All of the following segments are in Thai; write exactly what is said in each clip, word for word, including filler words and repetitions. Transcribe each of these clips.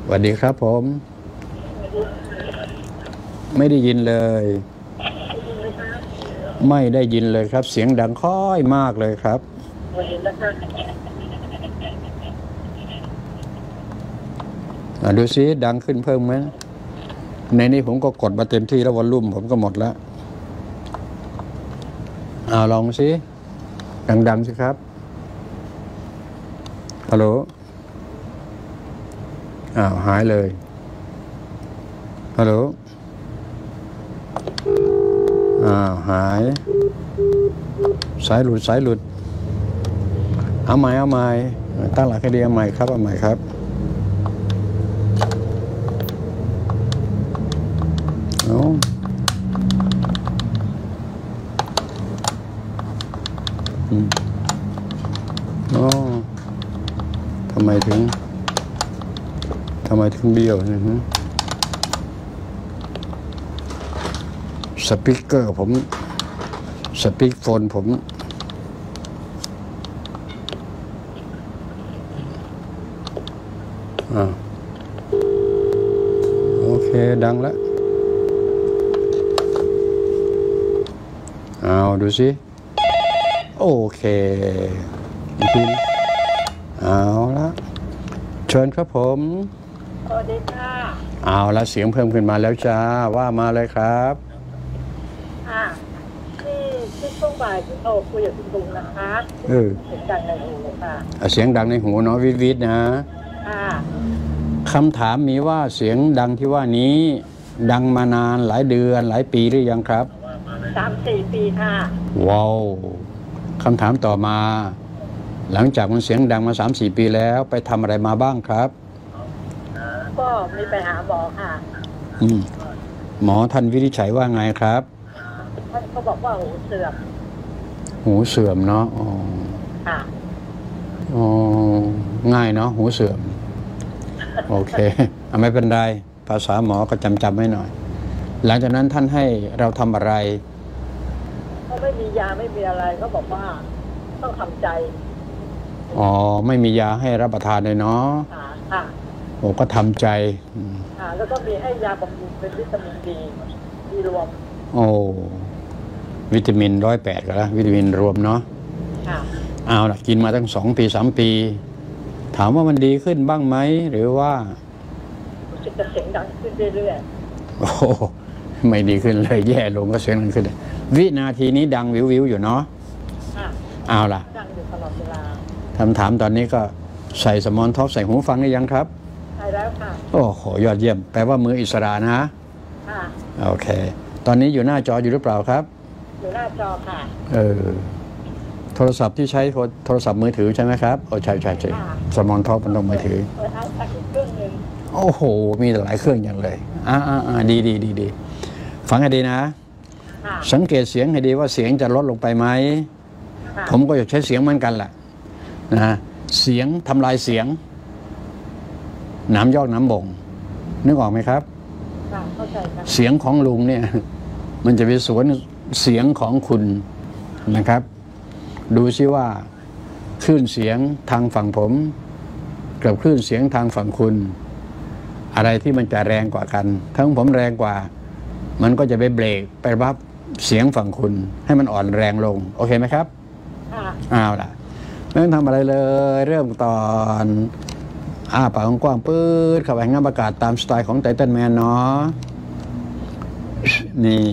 สวัสดีครับผมไม่ได้ยินเลยไม่ได้ยินเลยครับเสียงดังค่อยมากเลยครับดูซิดังขึ้นเพิ่มไหมในนี้ผมก็กดมาเต็มที่แล้ววอลลุ่มผมก็หมดแล้วเอาลองซิดังๆสิครับฮัลโหลอ้าวหายเลยฮัลโหลอ้าวหายสายหลุดสายหลุดเอาใหม่เอาใหม่ตั้งหลักให้ดีเอาใหม่ครับเอาใหม่ครับเอาอืมอ๋อทำไมถึงทำไมถึงเบี้ยวนะฮะสปีกเกอร์ผมสปีกโฟนผมอ่าโอเคดังแล้วเอาดูสิโอเคอีกทีเอาละเชิญครับผมสวัสดีค่ะเอาละเสียงเพิ่มขึ้นมาแล้วจ้าว่ามาเลยครับค่ะที่ที่ช่วงบ่ายที่โทรคุยกับคุณลุงนะคะเออเสียงดังในหูค่ะเสียงดังในหูเนาะวิดๆนะค่ะคำถามมีว่าเสียงดังที่ว่านี้ดังมานานหลายเดือนหลายปีหรือยังครับสามสี่ปีค่ะว้าวคำถามต่อมาหลังจากมันเสียงดังมาสามสี่ปีแล้วไปทำอะไรมาบ้างครับก็มีไปหาหมอค่ะอืมหมอท่านวินิจฉัยว่าไงครับท่านก็บอกว่าหูเสื่อมหูเสื่อมเนาะอ๋อค่ะอ๋อง่ายเนาะหูเสื่อมโอเคไม่เป็นไรภาษาหมอก็จำจำไว้หน่อยหลังจากนั้นท่านให้เราทำอะไรเขาไม่มียาไม่มีอะไรเขาบอกว่าต้องทำใจอ๋อไม่มียาให้รับประทานเลยเนาะค่ะค่ะโอ้ก็ทำใจค่ะแล้วก็มีให้ยาบำรุงเป็นวิตามินดีดีรวมโอ้วิตามินร้อยแปดก็แล้ววิตามินรวมเนาะค่ะเอาล่ะกินมาตั้งสองปีสามปีถามว่ามันดีขึ้นบ้างไหมหรือว่ารู้สึกจะเสียงดังขึ้นเรื่อยๆโอ้ไม่ดีขึ้นเลยแย่ลงก็เสียงดังขึ้นวินาทีนี้ดังวิววิวอยู่เนาะเอาล่ะดังอยู่ตลอดเวลาคำถามตอนนี้ก็ใส่สมอนท็อปใส่หูฟังได้ยังครับใส่แล้วค่ะโอ้โหยอดเยี่ยมแปลว่ามืออิสระนะค่ะโอเคตอนนี้อยู่หน้าจออยู่หรือเปล่าครับอยู่หน้าจอค่ะเออโทรศัพท์ที่ใช้โทรศัพท์มือถือใช่ไหมครับโอ้ใช่ใช่ใช่สมอนท็อปมันต้องมือถือเครื่องนึงโอ้โหมีหลายเครื่องอย่างเลยอ่าอ่าอ่าดีดีดีดีฟังให้ดีนะสังเกตเสียงให้ดีว่าเสียงจะลดลงไปไหมผมก็อยากใช้เสียงเหมือนกันแหละนะเสียงทำลายเสียงน้ำยอกน้ำบ่งนึกออกไหมครับเข้าใจครับเสียงของลุงเนี่ยมันจะไปสวนเสียงของคุณนะครับดูซิว่าคลื่นเสียงทางฝั่งผมกับคลื่นเสียงทางฝั่งคุณอะไรที่มันจะแรงกว่ากันทั้งผมแรงกว่ามันก็จะไปเบรกไปรับเสียงฝั่งคุณให้มันอ่อนแรงลงโอเคไหมครับเอาล่ะไม่ต้องทำอะไรเลยเริ่มตอนอ้าปากกว้างๆปื๊ดเข้าไปงับอากาศตามสไตล์ของไททันแมนเนาะนี่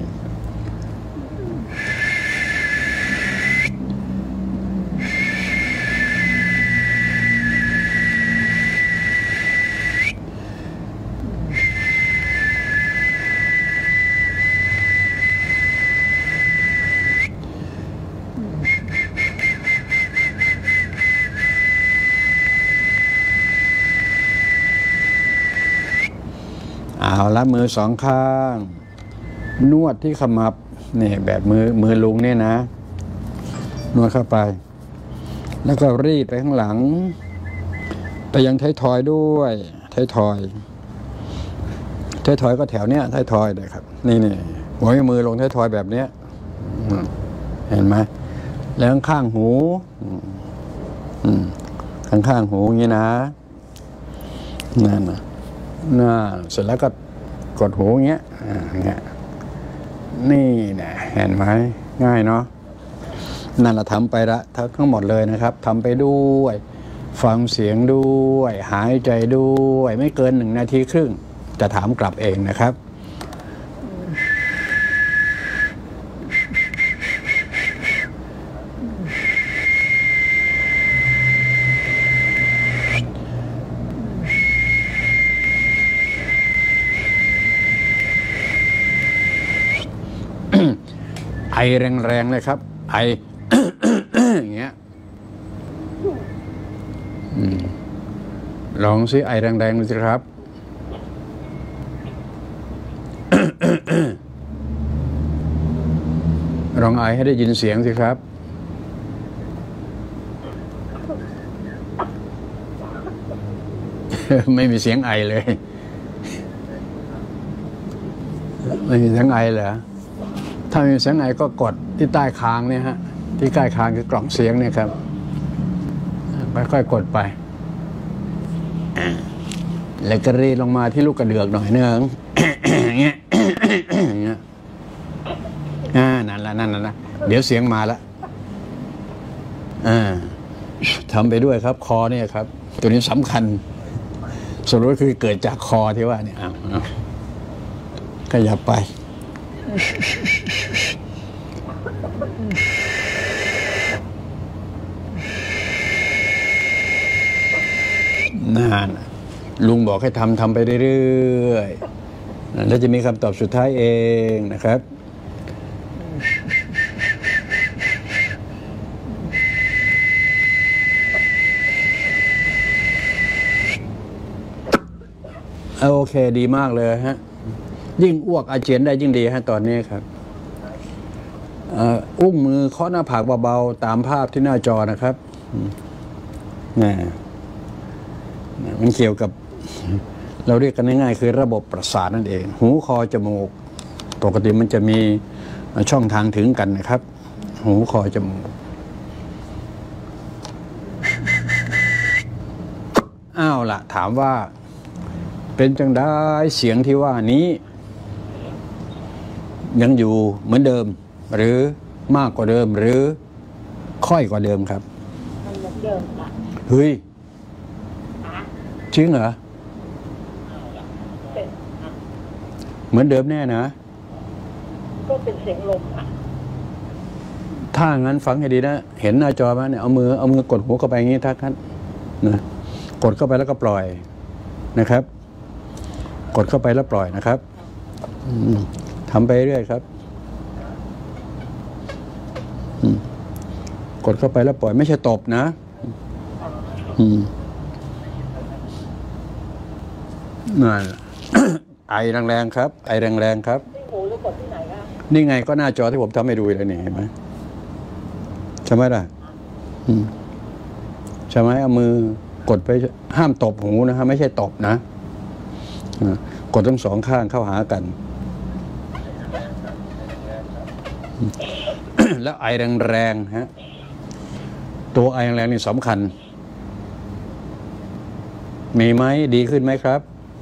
เอาละมือสองข้างนวดที่ขมับนี่แบบมือมือลุงเนี่ยนะนวดเข้าไปแล้วก็รีดไปข้างหลังไปยังไททอยด้วยไททอยไททอยก็แถวเนี้ยไททอยเลยครับนี่นี่หัวมือลงไททอยแบบเนี้ยเห็นไหมแล้วข้างหูข้างข้างหูอย่างนี้นะนั่นนะน่าเสร็จแล้วก็กดหูอย่างเงี้ยอย่างเงี้ยนี่นะเห็นไหมง่ายเนาะนั่นเราทำไปละทั้งหมดเลยนะครับทำไปด้วยฟังเสียงด้วยหายใจด้วยไม่เกินหนึ่งนาทีครึ่งจะถามกลับเองนะครับไอแรงๆเลยครับไอ อย่างเงี้ยลองซิไอแรงๆดูสิครับ ลองไอให้ได้ยินเสียงสิครับ ไม่มีเสียงไอเลย ไม่มีเสียงไอเหรอถ้ามีเสียงไอก็กดที่ใต้คางเนี่ยฮะที่ใต้คางคือกล่องเสียงเนี่ยครับค่อยๆกดไปแล้วก็รีลงมาที่ลูกกระเดือกหน่อยนึงอย่างเงี้ยอย่างเงี้ยอ่านั่นละนั่นละเดี๋ยวเสียงมาละอ่าทำไปด้วยครับคอเนี่ยครับตัวนี้สำคัญสรุปก็คือเกิดจากคอที่ว่าเนี่ยเอาเอาขยับไปนั่นลุงบอกให้ทำทำไปเรื่อยๆแล้วจะมีคำตอบสุดท้ายเองนะครับโอเคดีมากเลยฮะยิ่งอ้วกอาเจียนได้ยิ่งดีฮะตอนนี้ครับอุ้งมือเคาะหน้าผากเบาๆตามภาพที่หน้าจอนะครับนี่มันเกี่ยวกับเราเรียกกันง่ายๆคือระบบประสาทนั่นเองหูคอจมูกปกติมันจะมีช่องทางถึงกันนะครับหูคอจมูกอ้าวล่ะถามว่าเป็นจังได้เสียงที่ว่านี้ยังอยู่เหมือนเดิมหรือมากกว่าเดิมหรือค่อยกว่าเดิมครับมันเหมือนเดิมค่ะเฮ้ยจริงเหรอเหมือนเดิมแน่นะก็เป็นเสียงลมค่ะถ้างั้นฟังให้ดีนะเห็นหน้าจอไหมเนี่ยเอามือเอามือกดหัวเข้าไปอย่างนี้ท่าท่านนะกดเข้าไปแล้วก็ปล่อยนะครับกดเข้าไปแล้วปล่อยนะครับทำไปเรื่อยครับกดเข้าไปแล้วปล่อยไม่ใช่ตบนะนั่น ไอแรงๆครับไอแรงๆครับที่หูหรือกดที่ไหนคะนี่ไงก็หน้าจอที่ผมทำให้ดูเลยนี่เห็นไหมใช่ไหมล่ะใช่ไหมเอามือกดไปห้ามตบหูนะฮะไม่ใช่ตบนะกดทั้งสองข้างเข้าหากัน แล้วไอแรงๆฮะตัวไอแรงๆนี่สำคัญมีไหมดีขึ้นไหมครับ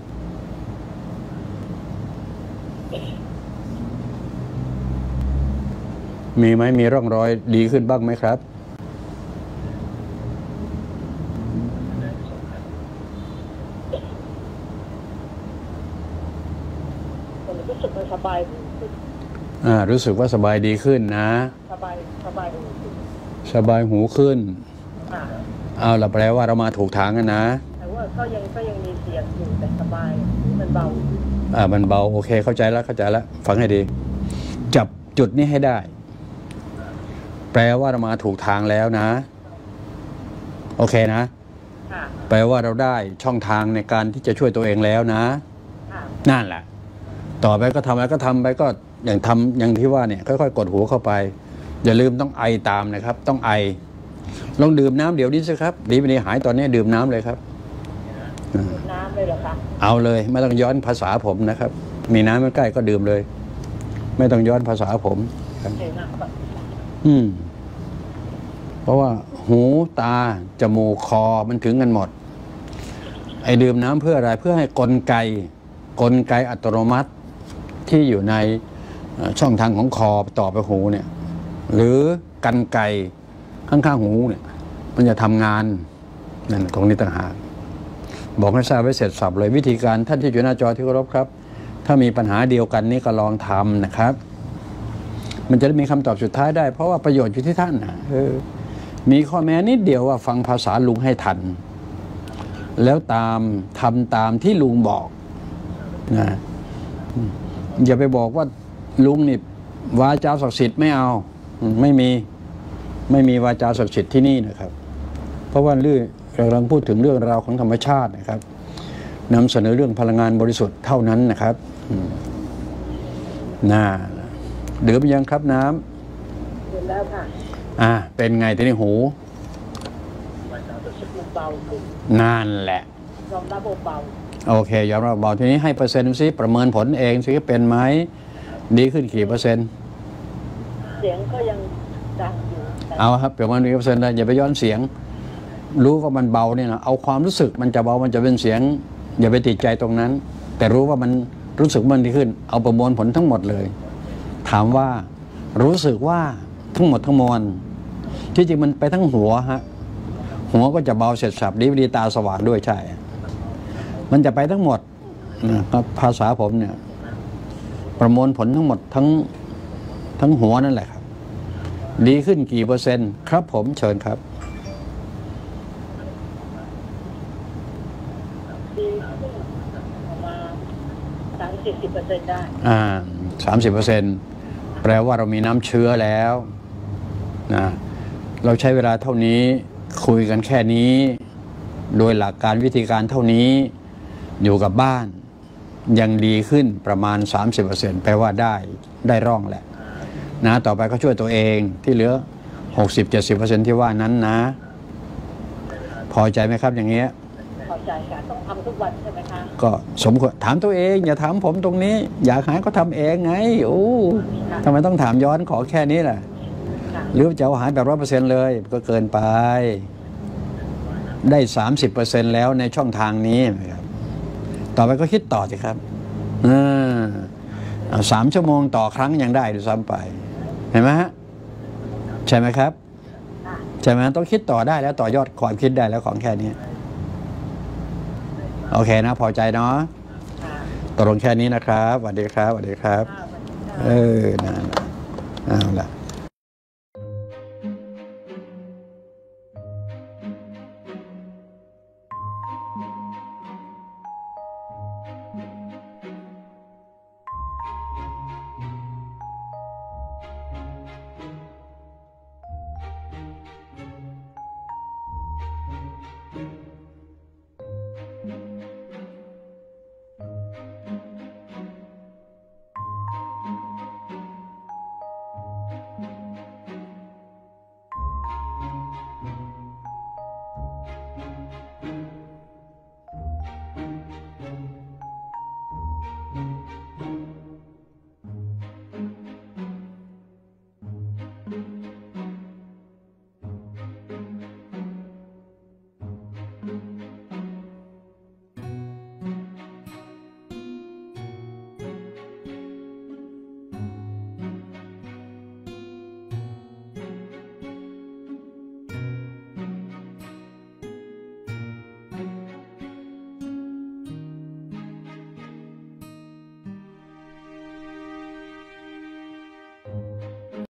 มีไหมมีร่องรอยดีขึ้นบ้างไหมครับรู้สึกสบายอ่ารู้สึกว่าสบายดีขึ้นนะสบายสบายหูสบายหูขึ้นเอาล่ะแปลว่าเรามาถูกทางกันนะแต่ว่าก็ยังก็ยังมีเสียงอยู่แต่สบายมันเบาอ่ามันเบาโอเคเข้าใจแล้วเข้าใจแล้วฟังให้ดีจับจุดนี้ให้ได้แปลว่าเรามาถูกทางแล้วนะโอเคนะแปลว่าเราได้ช่องทางในการที่จะช่วยตัวเองแล้วนะนั่นแหละต่อไปก็ทำอะไรก็ทำไปก็อย่างทำอย่างที่ว่าเนี่ยค่อยๆกดหัวเข้าไปอย่าลืมต้องไอตามนะครับต้องไอลองดื่มน้ำเดี๋ยวนี้สิครับดีไม่ดีหายตอนนี้ดื่มน้ำเลยครับดื่มน้ำเลยเหรอคะเอาเลยไม่ต้องย้อนภาษาผมนะครับมีน้ำใกล้ก็ดื่มเลยไม่ต้องย้อนภาษาผมอืมเพราะว่าหูตาจมูกคอมันถึงกันหมดไอ้ดื่มน้ำเพื่ออะไรเพื่อให้กลไกกลไกอัตโนมัติที่อยู่ในช่องทางของคอต่อไปหูเนี่ยหรือกรรไกรข้างๆหูเนี่ยมันจะทำงานนั่นตรงนี้ต่างหากบอกให้ทราบไว้เสร็จสับเลยวิธีการท่านที่อยู่หน้าจอที่เคารพครับถ้ามีปัญหาเดียวกันนี้ก็ลองทำนะครับมันจะได้มีคำตอบสุดท้ายได้เพราะว่าประโยชน์อยู่ที่ท่านนะเออมีข้อแม้นิดเดียวว่าฟังภาษาลุงให้ทันแล้วตามทำตามที่ลุงบอกนะอย่าไปบอกว่าลุงนี่วาจาศักดิ์สิทธิ์ไม่เอาไม่มีไม่มีวาจาศักดิ์สิทธิ์ที่นี่นะครับเพราะว่าเรื่องเรากำลังพูดถึงเรื่องราวของธรรมชาตินะครับนำเสนอเรื่องพลังงานบริสุทธิ์เท่านั้นนะครับน่าดื่มยังครับน้ำดื่มแล้วค่ะอ่าเป็นไงทีนี้หูเบาขึ้นนั่นแหละยอมรับเบาโอเคยอมรับเบาทีนี้ให้เปอร์เซ็นต์ซิประเมินผลเองสิเป็นไหมดีขึ้นกี่เปอร์เซ็นต์เสียงก็ยังดังอยู่เอาครับประมาณกี่เปอร์เซ็นต์เลยอย่าไปย้อนเสียงรู้ว่ามันเบาเนี่ยนะเอาความรู้สึกมันจะเบามันจะเป็นเสียงอย่าไปติดใจตรงนั้นแต่รู้ว่ามันรู้สึกมันดีขึ้นเอาประมวลผลทั้งหมดเลยถามว่ารู้สึกว่าทั้งหมดทั้งมวลที่จริงมันไปทั้งหัวฮะหัวก็จะเบาเสร็จสับดีดีตาสว่างด้วยใช่มันจะไปทั้งหมดนะครับภาษาผมเนี่ยประมวลผลทั้งหมดทั้งทั้งหัวนั่นแหละครับดีขึ้นกี่เปอร์เซ็นต์ครับผมเชิญครับดีขึ้นประมาณสามสิบสิบเปอร์เซ็นต์ได้อ่าสามสิบเปอร์เซ็นต์แปลว่าเรามีน้ำเชื้อแล้วนะเราใช้เวลาเท่านี้คุยกันแค่นี้โดยหลักการวิธีการเท่านี้อยู่กับบ้านยังดีขึ้นประมาณ สามสิบเปอร์เซ็นต์ แปลว่าได้ได้ร่องแหละนะต่อไปก็ช่วยตัวเองที่เหลือ หกสิบถึงเจ็ดสิบเปอร์เซ็นต์ ที่ว่านั้นนะพอใจไหมครับอย่างเงี้ยพอใจค่ะต้องทำทุกวันใช่ไหมคะก็สมควรถามตัวเองอย่าถามผมตรงนี้อยากหายก็ทำเองไงโอ้ทำไมต้องถามย้อนขอแค่นี้ล่ะหรือจะเอาหายแบบ ร้อยเปอร์เซ็นต์ เลยก็เกินไปได้ สามสิบเปอร์เซ็นต์ แล้วในช่องทางนี้นะครับต่อไปก็คิดต่อสิครับอ่าสามชั่วโมงต่อครั้งยังได้ด้วยซ้ำไปเห็นไหมฮะใช่ไหมครับใช่ไหมต้องคิดต่อได้แล้วต่อยอดความคิดได้แล้วของแค่นี้โอเคนะพอใจเนาะตกลงแค่นี้นะครับสวัสดีครับสวัสดีครับเออนั่นเอาละ